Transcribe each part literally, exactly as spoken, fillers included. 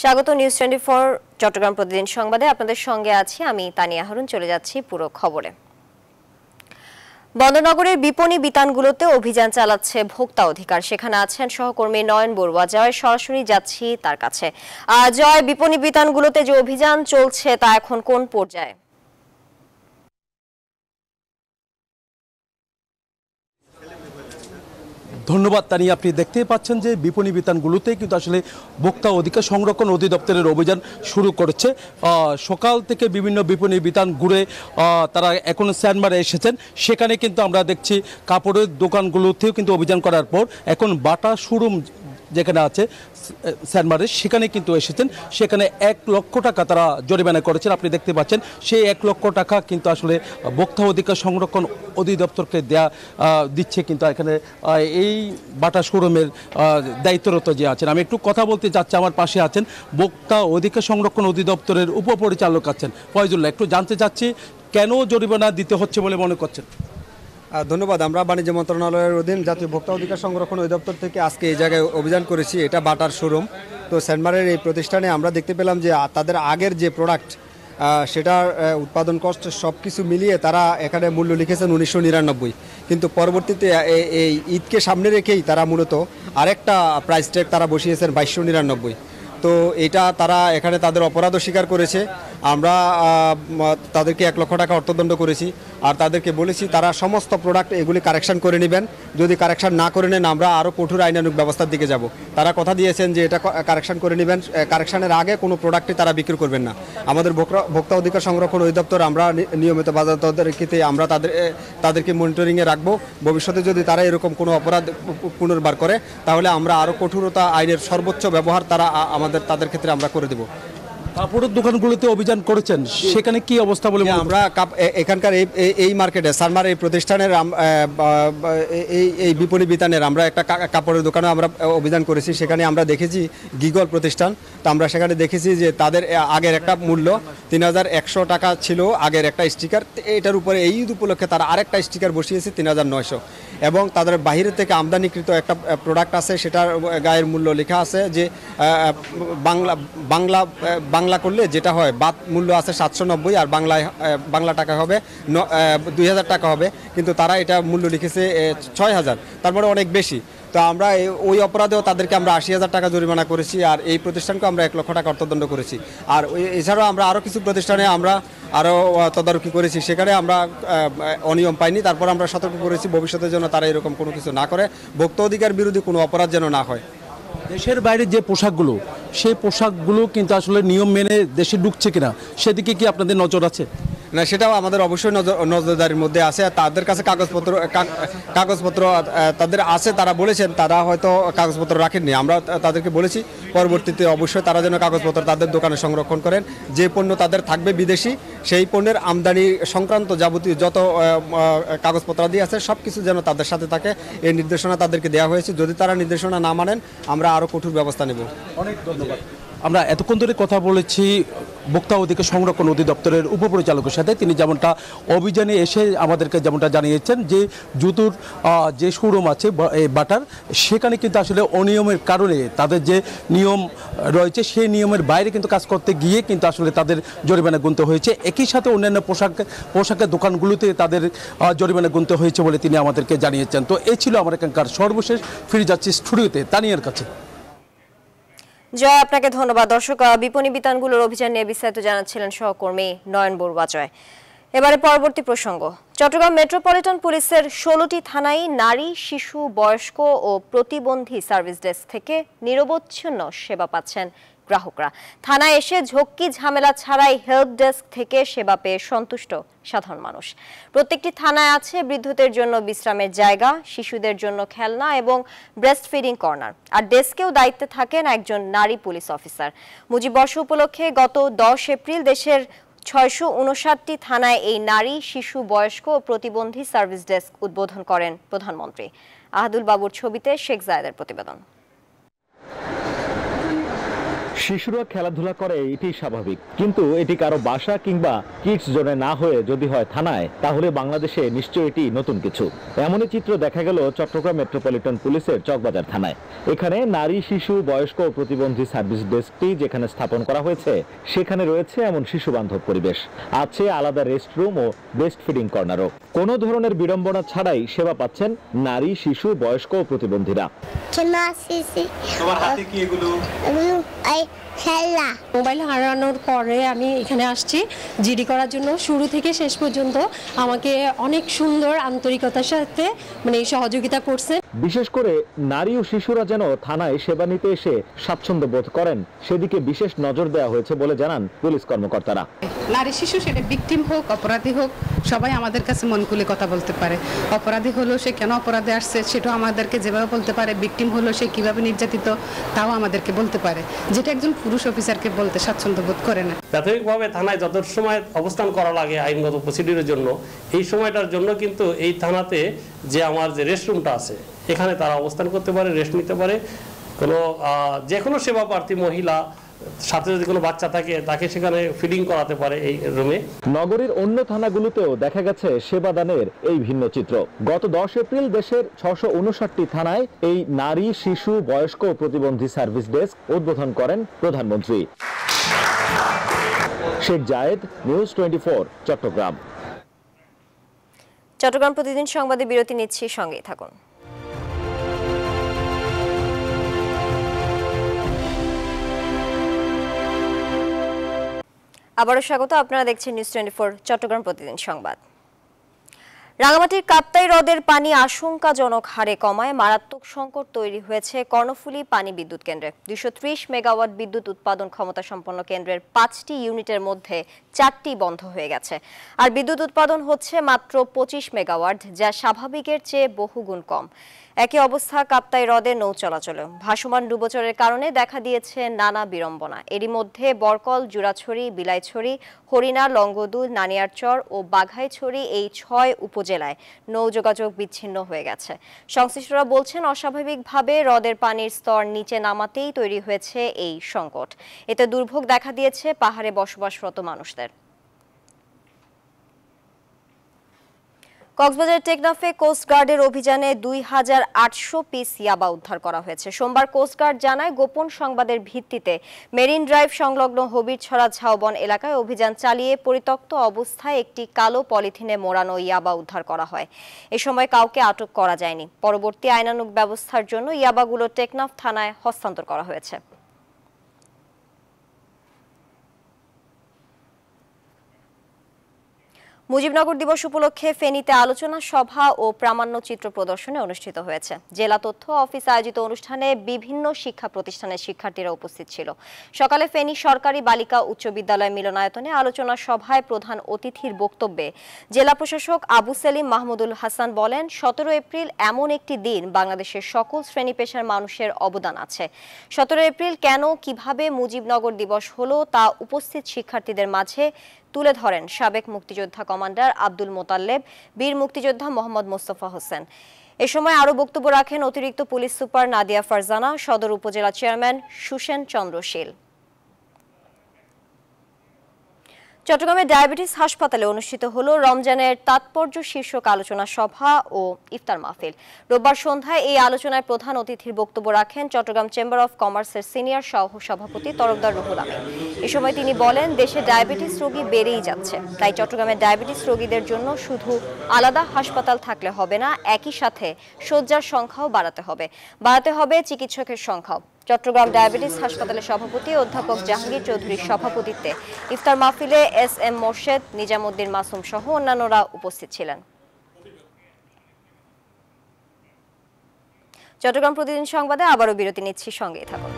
স্বাগত news twenty four Chattogram প্রতিদিন সংবাদে আপনাদের সঙ্গে আছি আমি তানিয়া হারুন। চলে যাচ্ছি পুরো খবরে। বন্দরনগরের বিপণী বিতানগুলোতে অভিযান চালাচ্ছে ভোক্তা অধিকার। সেখানে আছেন সহকর্মী নয়ন বড়ুয়া। জয়, সরাসরি যাচ্ছি তার কাছে। জয়, বিপণী বিতানগুলোতে যে অভিযান চলছে তা এখন কোন পর্যায়ে? ধন্যবাদ তানিয়া। আপনি দেখতেই পাচ্ছেন যে বিপণী বিতানগুলোতে কিন্তু আসলে ভোক্তা অধিকার সংরক্ষণ অধিদপ্তরের অভিযান শুরু করেছে। সকাল থেকে বিভিন্ন বিপণী বিতান ঘুরে তারা এখন স্যানমারে এসেছেন। সেখানে কিন্তু আমরা দেখছি কাপড়ের দোকানগুলোতেও কিন্তু অভিযান করার পর এখন বাটা শোরুম যেখানে আছে স্যানমারে সেখানে কিন্তু এসেছেন। সেখানে এক লক্ষ টাকা তারা জরিমানা করেছেন। আপনি দেখতে পাচ্ছেন সেই এক লক্ষ টাকা কিন্তু আসলে ভোক্তা অধিকার সংরক্ষণ অধিদপ্তরকে দেয়া দিচ্ছে। কিন্তু এখানে এই বাটা শোরুমের দায়িত্বরত যে আছেন, আমি একটু কথা বলতে চাচ্ছি, আমার পাশে আছেন ভোক্তা অধিকার সংরক্ষণ অধিদপ্তরের উপপরিচালক আছেন ফয়জুল্লাহ। একটু জানতে চাচ্ছি কেন জরিমানা দিতে হচ্ছে বলে মনে করছেন? ধন্যবাদ। আমরা বাণিজ্য মন্ত্রণালয়ের অধীন জাতীয় ভোক্তা অধিকার সংরক্ষণ অধিদপ্তর থেকে আজকে এই জায়গায় অভিযান করেছি। এটা বাটার শোরুম। তো সেন্টমারের এই প্রতিষ্ঠানে আমরা দেখতে পেলাম যে তাদের আগের যে প্রোডাক্ট সেটার উৎপাদন কষ্ট সব কিছু মিলিয়ে তারা এখানে মূল্য লিখেছেন উনিশশো নিরানব্বই, কিন্তু পরবর্তীতে এই ঈদকে সামনে রেখেই তারা মূলত আরেকটা প্রাইস ট্যাগ তারা বসিয়েছেন বাইশশো নিরানব্বই। তো এটা তারা এখানে তাদের অপরাধ স্বীকার করেছে। আমরা তাদেরকে এক লক্ষ টাকা অর্থদণ্ড করেছি আর তাদেরকে বলেছি তারা সমস্ত প্রোডাক্ট এগুলি কারেকশন করে নেবেন। যদি কারেকশন না করে নেন আমরা আরও কঠোর আইনানুগ ব্যবস্থার দিকে যাব। তারা কথা দিয়েছেন যে এটা কারেকশন করে নেবেন, কারেকশনের আগে কোনো প্রোডাক্টই তারা বিক্রি করবেন না। আমাদের ভোক্তা অধিকার সংরক্ষণ অধিদপ্তর আমরা নিয়মিত বাজার তদারকিতে আমরা তাদের তাদেরকে মনিটরিংয়ে রাখবো। ভবিষ্যতে যদি তারা এরকম কোনো অপরাধ পুনর্বার করে তাহলে আমরা আরও কঠোরতা আইনের সর্বোচ্চ ব্যবহার তারা আমাদের তাদের ক্ষেত্রে আমরা করে দেব। কাপড়ের দোকানগুলোতে অভিযান করেছেন, সেখানে কি অবস্থা বলে? আমরা এখানকার এই এই মার্কেটে সানমার এই প্রতিষ্ঠানের এই এই বিপণী বিতানের আমরা একটা কাপড়ের দোকানে আমরা অভিযান করেছি। সেখানে আমরা দেখেছি গিগল প্রতিষ্ঠান। তো আমরা সেখানে দেখেছি যে তাদের আগের একটা মূল্য তিন হাজার একশো টাকা ছিল আগের একটা স্টিকার। এটার উপরে এই ঈদ উপলক্ষে তারা আরেকটা স্টিকার বসিয়েছে তিন হাজার নয়শো, এবং তাদের বাইরে থেকে আমদানিকৃত একটা প্রোডাক্ট আছে সেটার গায়ের মূল্য লেখা আছে যে বাংলা বাংলা বাংলা করলে যেটা হয় বাদ মূল্য আছে সাতশো নব্বই আর বাংলায় বাংলা টাকা হবে দুই হাজার টাকা হবে, কিন্তু তারা এটা মূল্য লিখেছে ছয় হাজার, তারপরে অনেক বেশি। তো আমরা ওই অপরাধেও তাদেরকে আমরা আশি হাজার টাকা জরিমানা করেছি আর এই প্রতিষ্ঠানকে আমরা এক লক্ষ টাকা অর্থদণ্ড করেছি। আর এছাড়াও আমরা আরও কিছু প্রতিষ্ঠানে আমরা আরও তদারকি করেছি, সেখানে আমরা অনিয়ম পাইনি। তারপর আমরা সতর্ক করেছি ভবিষ্যতের জন্য তারা এরকম কোনো কিছু না করে, ভোক্তা অধিকার বিরোধী কোনো অপরাধ যেন না হয়। দেশের বাইরে যে পোশাকগুলো সেই পোশাকগুলো কিন্তু আসলে নিয়ম মেনে দেশে ঢুকছে কিনা সেদিকে কি আপনাদের নজর আছে? না, সেটাও আমাদের অবশ্যই নজরদারির মধ্যে আছে। তাদের কাছে কাগজপত্র কাগজপত্র তাদের আছে, তারা বলেছেন তারা হয়তো কাগজপত্র রাখেননি। আমরা তাদেরকে বলেছি পরবর্তীতে অবশ্যই তারা যেন কাগজপত্র তাদের দোকানে সংরক্ষণ করেন। যে পণ্য তাদের থাকবে বিদেশি সেই পণ্যের আমদানি সংক্রান্ত যাবতীয় যত কাগজপত্রাদি আছে সব কিছু যেন তাদের সাথে থাকে, এই নির্দেশনা তাদেরকে দেওয়া হয়েছে। যদি তারা নির্দেশনা না মানেন আমরা আরও কঠোর ব্যবস্থা নেব। অনেক ধন্যবাদ। আমরা এতক্ষণ ধরে কথা বলেছি ভোক্তা অধিকার সংরক্ষণ অধিদপ্তরের উপপরিচালকের সাথে। তিনি যেমনটা অভিযানে এসে আমাদেরকে যেমনটা জানিয়েছেন যে জুতোর যে শোরুম আছে বাটার, সেখানে কিন্তু আসলে অনিয়মের কারণে তাদের যে নিয়ম রয়েছে সেই নিয়মের বাইরে কিন্তু কাজ করতে গিয়ে কিন্তু আসলে তাদের জরিমানা গুনতে হয়েছে। একই সাথে অন্যান্য পোশাক পোশাকের দোকানগুলোতে তাদের জরিমানা গুনতে হয়েছে বলে তিনি আমাদেরকে জানিয়েছেন। তো এই ছিল আমার এখানকার সর্বশেষ। ফিরে যাচ্ছি স্টুডিওতে তানিয়ার কাছে। জয়, আপনাকে ধন্যবাদ। দর্শক, বিপণী বিতানগুলোর অভিযান নিয়ে বিস্তারিত জানাচ্ছিলেন সহকর্মী নয়ন বড়ুয়া। জয়। এবারে পরবর্তী প্রসঙ্গ। চট্টগ্রাম মেট্রোপলিটন পুলিশের ষোলোটি থানায় নারী, শিশু, বয়স্ক ও প্রতিবন্ধী সার্ভিস ডেস্ক থেকে নিরবচ্ছিন্ন সেবা পাচ্ছেন গ্রাহকরা। থানায় এসে ঝক্কি ঝামেলা ছাড়াই হেল্প ডেস্ক থেকে সেবা পেয়ে সন্তুষ্ট সাধারণ মানুষ। প্রত্যেকটি থানায় আছে বৃদ্ধদের জন্য বিশ্রামের জায়গা, শিশুদের জন্য খেলনা এবং ব্রেস্ট ফিডিং কর্নার। আর ডেস্কেও দায়িত্বে থাকেন একজন নারী পুলিশ অফিসার। মুজিববর্ষ উপলক্ষে গত দশ এপ্রিল দেশের ছয়শো উনষাটটি থানায় এই নারী, শিশু, বয়স্ক ও প্রতিবন্ধী সার্ভিস ডেস্ক উদ্বোধন করেন প্রধানমন্ত্রী। আহাদুল বাবুর ছবিতে শেখ জায়েদের প্রতিবেদন। শিশুরা খেলাধুলা করে এটি স্বাভাবিক, কিন্তু এটি কারো বাসা কিংবা কিডস জোনে না হয়ে যদি হয় থানায়, তাহলে বাংলাদেশে নিশ্চয়ই এটি নতুন কিছু। এমনই চিত্র দেখা গেল চট্টগ্রাম মেট্রোপলিটন পুলিশের চকবাজার থানায়। এখানে নারী, শিশু, বয়স্ক ও প্রতিবন্ধী সার্ভিস ডেস্কটি যেখানে স্থাপন করা হয়েছে, সেখানে রয়েছে এমন শিশু বান্ধব পরিবেশ। আছে আলাদা রেস্টরুম ও ব্রেস্ট ফিডিং কর্নারও। কোনো ধরনের বিড়ম্বনা ছাড়াই সেবা পাচ্ছেন নারী, শিশু, বয়স্ক ও প্রতিবন্ধীরা। তোমার হাতে কি এগুলো? মোবাইল হারানোর পরে আমি এখানে আসছি জিডি করার জন্য। শুরু থেকে শেষ পর্যন্ত আমাকে অনেক সুন্দর আন্তরিকতার সাথে মানে সহযোগিতা করছে। বিশেষ করে নারী ও শিশুরা যেন থানায় সেবা নিতে এসে স্বাচ্ছন্দ্য বোধ করেন, সেদিকে বিশেষ নজর দেওয়া হয়েছে বলে জানান পুলিশ কর্মকর্তারা। নারী শিশু সেটা ভিকটিম হোক, অপরাধী হোক, সবাই আমাদের কাছে মন খুলে কথা বলতে পারে। অপরাধী হলো সে কেন অপরাধে আসছে সেটাও আমাদেরকে যেভাবে বলতে পারে, ভিকটিম হলো সে কিভাবে নির্যাতিত তাও আমাদেরকে বলতে পারে, যেটা একজন পুরুষ অফিসারকে বলতে স্বাচ্ছন্দ্য বোধ করে না। প্রাথমিকভাবে থানায় যত সময় অবস্থান করা লাগে আইনগত প্রসিডিউরের জন্য, এই সময়টার জন্য কিন্তু এই থানাতে যে আমার যে রেস্টরুমটা আছে, এখানে তারা অবস্থান করতে পারে, রেস্ট নিতে পারে। কোনো যে কোনো সেবা প্রার্থী মহিলা, সাথে যদি কোনো বাচ্চা থাকে তাকে সেখানে ফিডিং করাতে পারে এই রুমে। নগরীর অন্য থানাগুলোতেও দেখা গেছে সেবাদানের এই ভিন্ন চিত্র। গত দশ এপ্রিল দেশের ছশো উনষাটটি থানায় এই নারী, শিশু, বয়স্ক ও প্রতিবন্ধী সার্ভিস ডেস্ক উদ্বোধন করেন প্রধানমন্ত্রী। Sheikh Zayed, news twenty four, Chattogram. Chattogram প্রতিদিন সংবাদে বিরতি নিচ্ছি, সঙ্গেই থাকুন। আবারও স্বাগত, আপনারা দেখছেন নিউজ টোয়েন্টি ফোর চট্টগ্রাম প্রতিদিন সংবাদ। রাঙামাটির কাপ্তাই হ্রদের পানি আশঙ্কাজনক হারে কমায় মারাত্মক সংকট তৈরি হয়েছে কর্ণফুলী পানি বিদ্যুৎ কেন্দ্রে। দুইশো ত্রিশ মেগাওয়াট বিদ্যুৎ উৎপাদন ক্ষমতা সম্পন্ন কেন্দ্রের পাঁচটি ইউনিটের মধ্যে চারটি বন্ধ হয়ে গেছে, আর বিদ্যুৎ উৎপাদন হচ্ছে মাত্র পঁচিশ মেগাওয়াট, যা স্বাভাবিকের চেয়ে বহুগুণ কম। একই অবস্থা কাপ্তাই হ্রদে নৌ চলাচলে। ভাসমান ডুবোচরের কারণে দেখা দিয়েছে নানা বিড়ম্বনা। এরই মধ্যে বরকল, জুরাছড়ি, বিলাইছড়ি, হরিণা, লঙ্গদুল, নানিয়ারচর ও বাঘাইছড়ি এই ছয় উপজেলায় নৌ যোগাযোগ বিচ্ছিন্ন হয়ে গেছে। সংশ্লিষ্টরা বলছেন, অস্বাভাবিকভাবে হ্রদের পানির স্তর নিচে নামাতেই তৈরি হয়েছে এই সংকট। এতে দুর্ভোগ দেখা দিয়েছে পাহাড়ে বসবাসরত মানুষদের। কক্সবাজার টেকনাফে কোস্টগার্ডের অভিযানে দুই হাজার আটশো পিস ইয়াবা উদ্ধার করা হয়েছে। সোমবার কোস্টগার্ড জানায়, গোপন সংবাদের ভিত্তিতে মেরিন ড্রাইভ সংলগ্ন হবিরছড়া ঝাউবন এলাকায় অভিযান চালিয়ে পরিত্যক্ত অবস্থায় একটি কালো পলিথিনে মোড়ানো ইয়াবা উদ্ধার করা হয়। এ সময় কাউকে আটক করা যায়নি। পরবর্তী আইনানুগ ব্যবস্থার জন্য ইয়াবাগুলো টেকনাফ থানায় হস্তান্তর করা হয়েছে। মুজিবনগর দিবস উপলক্ষে ফেনীতে আলোচনা সভা ও প্রামাণ্য চিত্র প্রদর্শনী অনুষ্ঠিত হয়েছে। জেলা তথ্য অফিস আয়োজিত অনুষ্ঠানে বিভিন্ন শিক্ষা প্রতিষ্ঠানের শিক্ষার্থীরা উপস্থিত ছিল। সকালে ফেনী সরকারি বালিকা উচ্চ বিদ্যালয় মিলনায়তনে আলোচনা সভায় প্রধান অতিথির বক্তব্যে জেলা প্রশাসক আবু সেলিম মাহমুদুল হাসান বলেন, সতেরো এপ্রিল এমন একটি দিন, বাংলাদেশের সকল শ্রেণী পেশার মানুষের অবদান আছে। সতেরো এপ্রিল কেন, কিভাবে মুজিবনগর দিবস হলো, তা উপস্থিত শিক্ষার্থীদের মাঝে তুলে ধরেন সাবেক মুক্তিযোদ্ধা কমান্ডার আব্দুল মোতাল্লেব, বীর মুক্তিযোদ্ধা মোহাম্মদ মোস্তফা হোসেন। এ সময় আরও বক্তব্য রাখেন অতিরিক্ত পুলিশ সুপার নাদিয়া ফারজানা, সদর উপজেলা চেয়ারম্যান সুসেন চন্দ্র শীল। চট্টগ্রামের ডায়াবেটিস হাসপাতালে অনুষ্ঠিত হল রমজানের তাৎপর্য শীর্ষক আলোচনা সভা ও ইফতার মাহফিল। রোববার সন্ধ্যায় এই আলোচনায় প্রধান অতিথির বক্তব্য রাখেন চট্টগ্রাম চেম্বার অফ কমার্সের সিনিয়র সহ সভাপতি তরফদার রুহুল আমিন। এ সময় তিনি বলেন, দেশে ডায়াবেটিস রোগী বেড়েই যাচ্ছে, তাই চট্টগ্রামের ডায়াবেটিস রোগীদের জন্য শুধু আলাদা হাসপাতাল থাকলে হবে না, একই সাথে শয্যার সংখ্যাও বাড়াতে হবে বাড়াতে হবে চিকিৎসকের সংখ্যাও। চট্টগ্রাম ডায়াবেটিস হাসপাতালের সভাপতি অধ্যাপক জাহাঙ্গীর চৌধুরীর সভাপতিত্বে ইফতার মাহফিলে এস এম মোর্শেদ, নিজামুদ্দিন মাসুম সহ অন্যান্যরা উপস্থিত ছিলেন। চট্টগ্রাম প্রতিদিন সংবাদে আবারও বিরতি নিচ্ছি, সঙ্গেই থাকুন।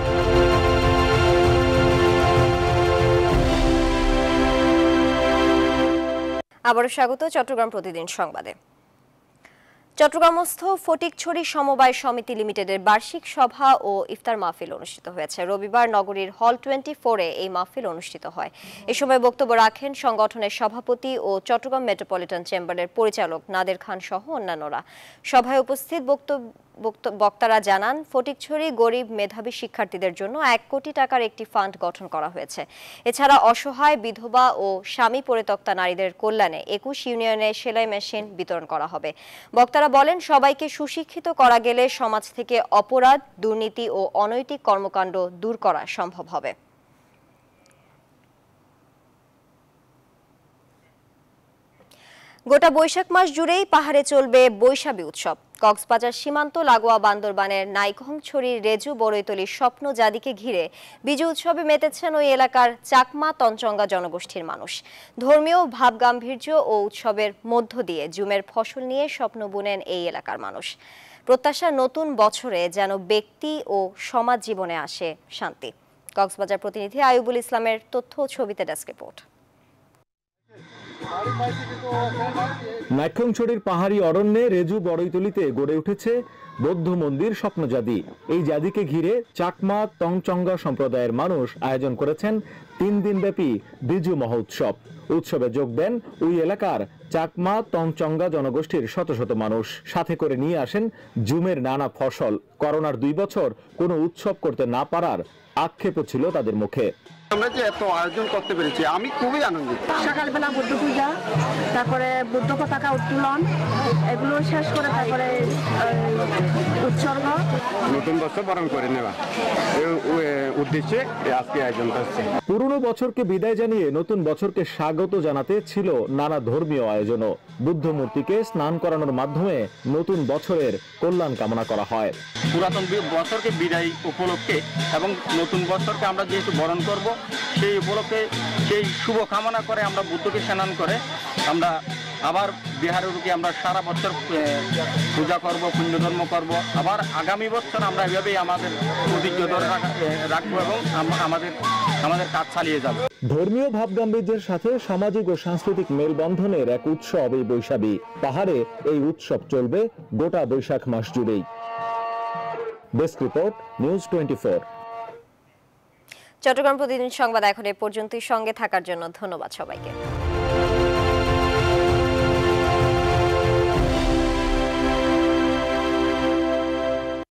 আবারও স্বাগত চট্টগ্রাম প্রতিদিন সংবাদে। চট্টগ্রামস্থ ফটিকছড়ি সমবায় সমিতি লিমিটেডের বার্ষিক সভা ও ইফতার মাহফিল অনুষ্ঠিত হয়েছে। রবিবার নগরীর হল টোয়েন্টি ফোরে এই মাহফিল অনুষ্ঠিত হয়। এ সময় বক্তব্য রাখেন সংগঠনের সভাপতি ও চট্টগ্রাম মেট্রোপলিটন চেম্বারের পরিচালক নাদের খান সহ অন্যান্যরা। সভায় উপস্থিত বক্তব্য বক্তারা জানান, ফটিকছড়ি গরিব মেধাবী শিক্ষার্থীদের জন্য এক কোটি টাকার একটি ফান্ড গঠন করা হয়েছে। এছাড়া অসহায় বিধবা ও স্বামী পরিত্যক্তা নারীদের কল্যাণে একুশ ইউনিয়নে সেলাই মেশিন বিতরণ করা হবে। বক্তারা বলেন, সবাইকে সুশিক্ষিত করা গেলে সমাজ থেকে অপরাধ, দুর্নীতি ও অনৈতিক কর্মকাণ্ড দূর করা সম্ভব হবে। গোটা বৈশাখ মাস জুড়েই পাহাড়ে চলবে বৈশাখী উৎসব। কক্সবাজার সীমান্ত লাগোয়া বান্দরবানের নাইকংছড়ির রেজু বড়ইতলির স্বপ্ন জাদিকে ঘিরে বিজু উৎসবে মেতেছেন ওই এলাকার চাকমা তঞ্চঙ্গা জনগোষ্ঠীর মানুষ। ধর্মীয় ভাবগাম্ভীর্য ও উৎসবের মধ্য দিয়ে জুমের ফসল নিয়ে স্বপ্ন বুনেন এই এলাকার মানুষ। প্রত্যাশা, নতুন বছরে যেন ব্যক্তি ও সমাজ জীবনে আসে শান্তি। কক্সবাজার প্রতিনিধি আয়ুবুল ইসলামের তথ্য ও ছবিতে ডেস্ক রিপোর্ট। নাইকংছড়ির পাহাড়ি অরণ্যে রেজু বড়ইতলিতে গড়ে উঠেছে বৌদ্ধ মন্দির স্বপ্নজাদি। এই জাদিকে ঘিরে চাকমা তংচঙ্গা সম্প্রদায়ের মানুষ আয়োজন করেছেন তিন দিনব্যাপী বিজু মহোৎসব। উৎসবে যোগ দেন ওই এলাকার চাকমা তংচঙ্গা জনগোষ্ঠীর শত শত মানুষ। সাথে করে নিয়ে আসেন জুমের নানা ফসল। করোনার দুই বছর কোনো উৎসব করতে না পারার আক্ষেপও ছিল তাদের মুখে। আমরা যে এত আয়োজন করতে পেরেছি, আমি খুবই আনন্দিত। সকালবেলা বুদ্ধ পূজা, তারপরে বুদ্ধ পতাকা উত্তোলন, এগুলো শেষ করে তারপরে উৎসর্গ, নতুন বছর বরণ করে নেওয়া এই উদ্দেশ্যে আজকে আয়োজন করছে। পুরনো বছরকে বিদায় জানিয়ে নতুন বছরকে স্বাগত জানাতে ছিল নানা ধর্মীয় আয়োজনও। বুদ্ধ মূর্তিকে স্নান করানোর মাধ্যমে নতুন বছরের কল্যাণ কামনা করা হয়। পুরাতন বছরকে বিদায় উপলক্ষে এবং নতুন বছরকে আমরা যেহেতু বরণ করব, সেই উপলক্ষে সেই শুভ কামনা করে আমরা বুদ্ধকে স্নান করে আমরা আবার বিহারের রূপে আমরা সারা বছর পূজা করব, পুণ্যধর্ম করব। আবার আগামী বছর আমরা এভাবেই আমাদের ঐতিহ্য ধরে রাখবো এবং আমাদের আমাদের কাজ চালিয়ে যাব। ধর্মীয় ভাবগাম্ভীর্যের সাথে সামাজিক ও সাংস্কৃতিক মেলবন্ধনের এক উৎসব এই বৈশাখী। পাহাড়ে এই উৎসব চলবে গোটা বৈশাখ মাস জুড়েই। Desk report, news twenty four. Chattogram প্রতিদিন সংবাদ এখন এ পর্যন্তই। সঙ্গে থাকার জন্য ধন্যবাদ সবাইকে।